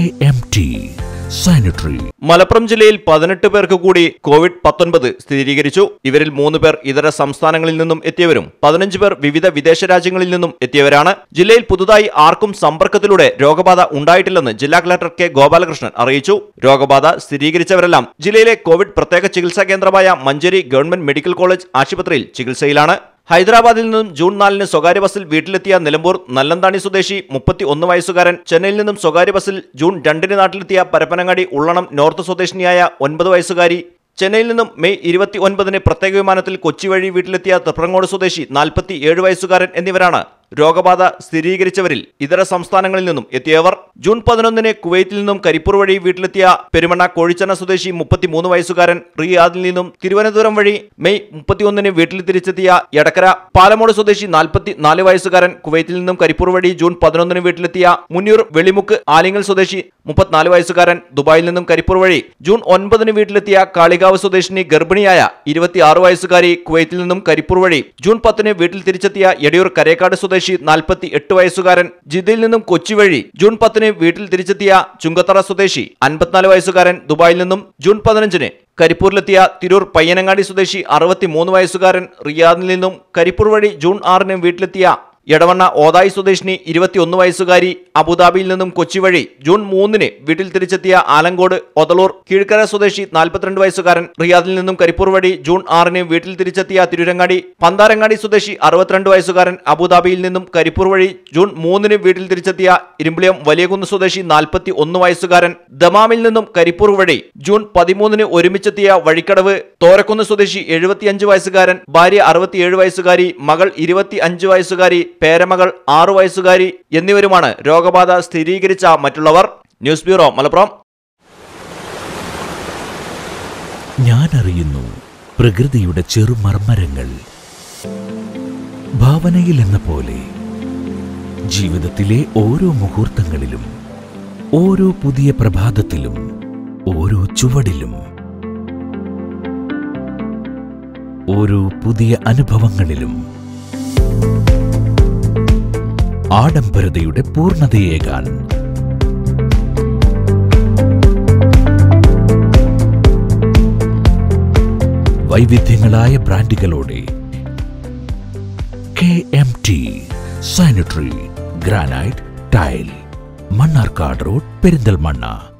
KMT Sanitary. Malappuram ജില്ലയിൽ 18 പേർക്ക് കൂടി കോവിഡ്-19 സ്ഥിരീകരിച്ചു. ഇവരിൽ 3 പേർ ഇതര സംസ്ഥാനങ്ങളിൽ നിന്നും എത്തിയവരും 15 പേർ വിവിധ വിദേശ രാജ്യങ്ങളിൽ നിന്നും എത്തിയവരാണ്. ജില്ലയിൽ പുതുതായി ആർക്കും സമ്പർക്കത്തിലൂടെ രോഗബാധ ഉണ്ടായിട്ടില്ലെന്ന് ജില്ലാ കളക്ടർ കെ ഗോപാലകൃഷ്ണൻ അറിയിച്ചു. രോഗബാധ സ്ഥിരീകരിച്ചവരെല്ലാം ജില്ലയിലെ കോവിഡ് പ്രത്യേക ചികിത്സാ കേന്ദ്രമായ മഞ്ചേരി ഗവൺമെന്റ് മെഡിക്കൽ കോളേജ് ആശുപത്രിയിൽ ചികിത്സയിലാണ്. ഹൈദരാബാദിൽ നിന്നും ജൂൺ 4-ന് സ്വകാര്യ ബസ്സിൽ വീട്ടിലെത്തിയ നിലമ്പൂർ നല്ലന്താണി സ്വദേശി 31 വയസ്സുകാരൻ, ചെന്നൈയിൽ നിന്നും സ്വകാര്യ ബസ്സിൽ ജൂൺ 2-ന് നാട്ടിലെത്തിയ പരപ്പനങ്ങാടി ഉള്ളണം നോർത്ത് സ്വദേശിനിയായ 9 വയസ്സുകാരി, ചെന്നൈയിൽ നിന്നും മെയ് 29-ന് പ്രത്യേക വിമാനത്തിൽ കൊച്ചി വഴി വീട്ടിലെത്തിയ തൃപ്രങ്ങോട് സ്വദേശി 47 വയസ്സുകാരൻ എന്നിവരാണ് രോഗബാധ സ്ഥിരീകരിച്ചവരിൽ ഇതര സംസ്ഥാനങ്ങളിൽ നിന്നും എത്തിയവർ. ജൂൺ 11-ന് കുവൈത്തിൽ നിന്നും കരിപ്പൂർ വഴി വീട്ടിലെത്തിയ പെരുമണ്ണ കോഴിച്ചന സ്വദേശി 33 വയസ്സുകാരൻ, റിയാദിൽ നിന്നും തിരുവനന്തപുരം വഴി മെയ് 31-ന് വീട്ടിൽ തിരിച്ചെത്തിയ എടക്കര പാലമോട് സ്വദേശി 44 വയസ്സുകാരൻ, കുവൈത്തിൽ നിന്നും കരിപ്പൂർ വഴി ജൂൺ 11-ന് വീട്ടിലെത്തിയ മുന്നൂർ വെളിമുക്ക് ആലിങ്ങൽ സ്വദേശി 34 വയസ്സുകാരൻ, ദുബായിൽ നിന്നും കരിപ്പൂർ വഴി ജൂൺ 9-ന് വീട്ടിലെത്തിയ കാളികാവ് സ്വദേശിനി ഗർഭിണിയായ 26 വയസ്സുകാരി, കുവൈത്തിൽ നിന്നും കരിപ്പൂർ വഴി ജൂൺ 10-ന് വീട്ടിൽ തിരിച്ചെത്തിയ എടിയൂർ കരേക്കാട് സ്വദേശി 48 വയസ്സുകാരൻ, ജിദ്ദയിൽ നിന്നും കൊച്ചി വഴി ജൂൺ 10-ന് വീട്ടിൽ തിരിച്ചെത്തിയ ചുങ്കത്തറ സ്വദേശി 54 വയസ്സുകാരൻ, ദുബായിൽ നിന്നും ജൂൺ 15-ന് കരിപ്പൂരിലെത്തിയ തിരൂർ പയ്യനങ്ങാടി സ്വദേശി 63 വയസ്സുകാരൻ, റിയാദിൽ നിന്നും കരിപ്പൂർ വഴി ജൂൺ 6-ന് വീട്ടിലെത്തിയ എടവണ്ണ ഓതായി സ്വദേശിനി 21 വയസ്സുകാരി, അബുദാബിയിൽ നിന്നും കൊച്ചി വഴി ജൂൺ 3-ന് വീട്ടിൽ തിരിച്ചെത്തിയ ആലങ്കോട് ഒതളൂർ കീഴ്ക്കര സ്വദേശി 42 വയസ്സുകാരൻ, റിയാദിൽ നിന്നും കരിപ്പൂർ വഴി ജൂൺ 6-ന് വീട്ടിൽ തിരിച്ചെത്തിയ തിരുരങ്ങാടി പന്താരങ്ങാടി സ്വദേശി 62 വയസ്സുകാരൻ, അബുദാബിയിൽ നിന്നും കരിപ്പൂർ വഴി ജൂൺ 3-ന് വീട്ടിൽ തിരിച്ചെത്തിയ ഇരുമ്പിളിയം വലിയകുന്ന് സ്വദേശി 41 വയസ്സുകാരൻ, ദമാമിൽ നിന്നും കരിപ്പൂർ വഴി ജൂൺ 13-ന് ഒരുമിച്ചെത്തിയ വഴിക്കടവ് തോരക്കുന്ന് സ്വദേശി 75 വയസ്സുകാരൻ, ഭാര്യ 67 വയസ്സുകാരി, മകൾ 25 വയസ്സുകാരി, പേരമകൾ 6 വയസ്സുകാരി എന്നിവരുമാണ് രോഗബാധ സ്ഥിരീകരിച്ച മറ്റുള്ളവർ. News bureau, Malappuram. ഞാൻ അറിയുന്നു പ്രകൃതിയുടെ ചെറുമർമ്മരങ്ങൾ. ഭാവനയിൽ എന്ന പോലെ ജീവിതത്തിലെ ഓരോ മുഹൂർത്തങ്ങളിലും, ഓരോ പുതിയ പ്രഭാതത്തിലും, ഓരോ ചുവടിലും, ഓരോ പുതിയ അനുഭവങ്ങളിലും ആഡംബരതയുടെ പൂർണ്ണതയേകാൻ വൈവിധ്യങ്ങളായ ബ്രാൻഡുകളോടെ KMT sanitary granite tile, Mannarkkad road, Perinthalmanna.